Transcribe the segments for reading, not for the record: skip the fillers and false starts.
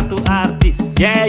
to artist. Yeah,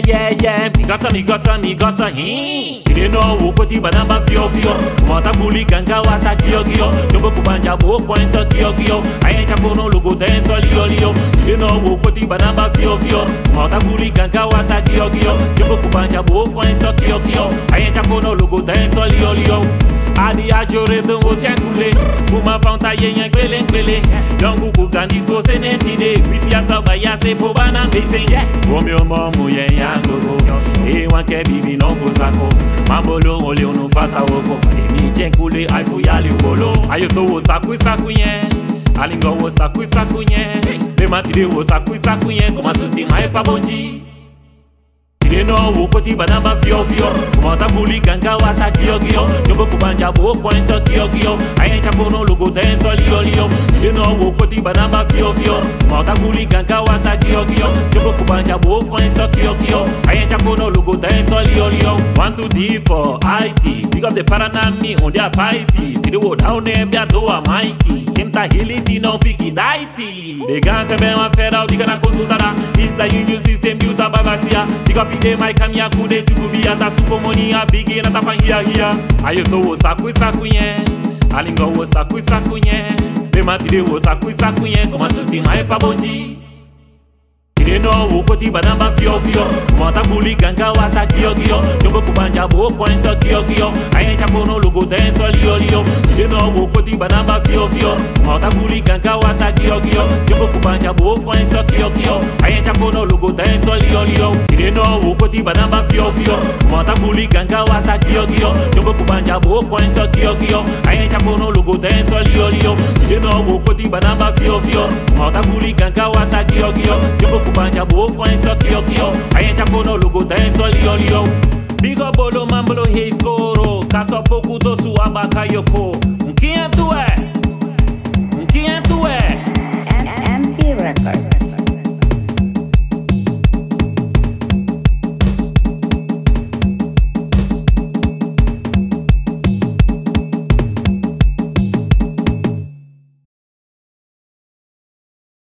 migosa, Tire no wokoti banamba vio. Mata guli ganga wata Giogio. Jobo kubanja bo kwenso Giogio. Ayencha kono logo denso lio. Tire no wokoti banamba vio. Mata guli ganga wata Giogio. Jobo kubanja bo kwenso Giogio. Ayencha kono logo denso lio. Adi ajore don wo chenkule. Kuma fanta yen kwele. Longu kugani to senetide. Wisi asaba ya se pobana mesen. Romeo momu yen yangogo. Wanke bibi nongo zako. Mambolo ole onu fata woko. Fademi chenkule aifu yali ubolo. Ayoto wo saku yen. Alingo wo saku yen. Lematide wo saku yen. Kuma suti maipa bonji. Tire no wokoti banamba vio. Kumata guli ganga wata Giogio. Jobo kubanja bo kwenso Giogio. Ayencha kono logo denso lio. Tire no wokoti banamba vio. Kumata guli ganga wata Giogio. Jobo kubanja bo kwenso Giogio. Ayencha kono logo denso lio. 1 2 D for IT. Big up the paranami on their piety. Tire wo down there bia doa Mikey. Kemta hiliti no piki daiti. The guns have been fed out. Diga na kontutara. It's the union system yuta babasia. Diga pide mai kamia kude tukubi ata sukomoni a bigi na tafa here. Ayoto wo saku yen. Alingo wo saku yen. Lematide wo saku yen. Kuma suti mai pa bonji. Tire no wokoti banamba vio. Kumata guli ganga wata Giogio. Jobo kubanja bo kwenso Giogio. Ayencha kono logo denso lio. Tire no wokoti banamba vio. Kumata guli ganga wata Giogio. Jobo kubanja bo kwenso Giogio. Ayencha kono logo denso lio. Tire no wokoti banamba vio. Kumata guli ganga wata Giogio. Jobo kubanja bo kwenso Giogio. Ayencha kono logo denso lio. Tire no wokoti banamba vio. Kumata guli ganga wata Giogio. Jobo kubanja bo kwenso Giogio. Ayencha kono logo denso lio. Bigo bolo mambolo hey skoro. Kaso poku dosu abaka yoko.